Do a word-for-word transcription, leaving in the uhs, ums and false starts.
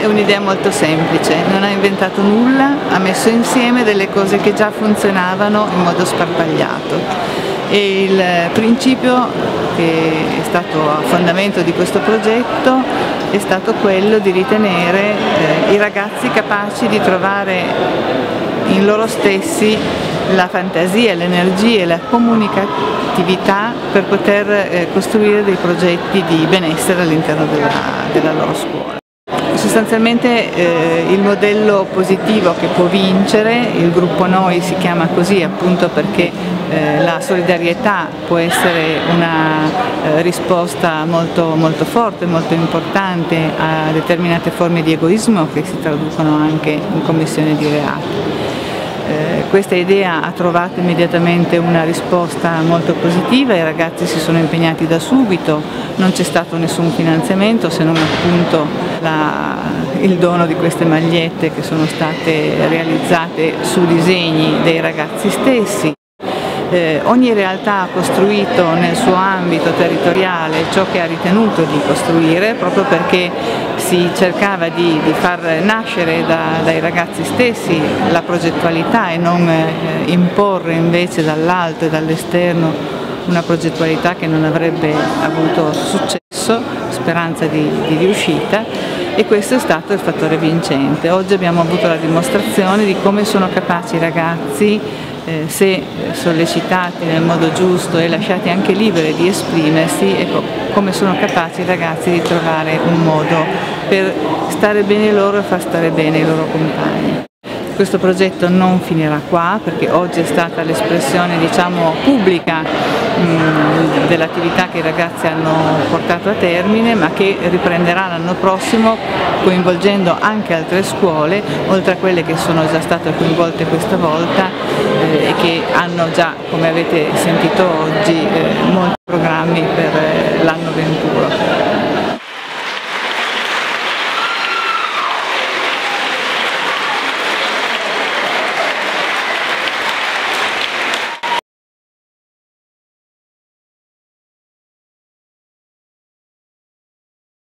un'idea molto semplice, non ha inventato nulla, ha messo insieme delle cose che già funzionavano in modo sparpagliato. E il principio che è stato a fondamento di questo progetto è stato quello di ritenere eh, i ragazzi capaci di trovare in loro stessi la fantasia, l'energia e la comunicatività per poter eh, costruire dei progetti di benessere all'interno della, della loro scuola. Sostanzialmente eh, il modello positivo che può vincere, il gruppo Noi si chiama così appunto perché eh, la solidarietà può essere una eh, risposta molto, molto forte, molto importante a determinate forme di egoismo che si traducono anche in commissione di reati. Eh, questa idea ha trovato immediatamente una risposta molto positiva, i ragazzi si sono impegnati da subito, non c'è stato nessun finanziamento se non appunto la, il dono di queste magliette che sono state realizzate su disegni dei ragazzi stessi. Eh, ogni realtà ha costruito nel suo ambito territoriale ciò che ha ritenuto di costruire proprio perché si cercava di, di far nascere da, dai ragazzi stessi la progettualità e non eh, imporre invece dall'alto e dall'esterno una progettualità che non avrebbe avuto successo, speranza di, di riuscita, e questo è stato il fattore vincente. Oggi abbiamo avuto la dimostrazione di come sono capaci i ragazzi, eh, se sollecitati nel modo giusto e lasciati anche liberi di esprimersi, ecco, come sono capaci i ragazzi di trovare un modo per stare bene loro e far stare bene i loro compagni. Questo progetto non finirà qua perché oggi è stata l'espressione, diciamo, pubblica mh, dell'attività che i ragazzi hanno portato a termine, ma che riprenderà l'anno prossimo coinvolgendo anche altre scuole, oltre a quelle che sono già state coinvolte questa volta eh, e che hanno già, come avete sentito oggi, eh, molti programmi per eh, l'anno venturo.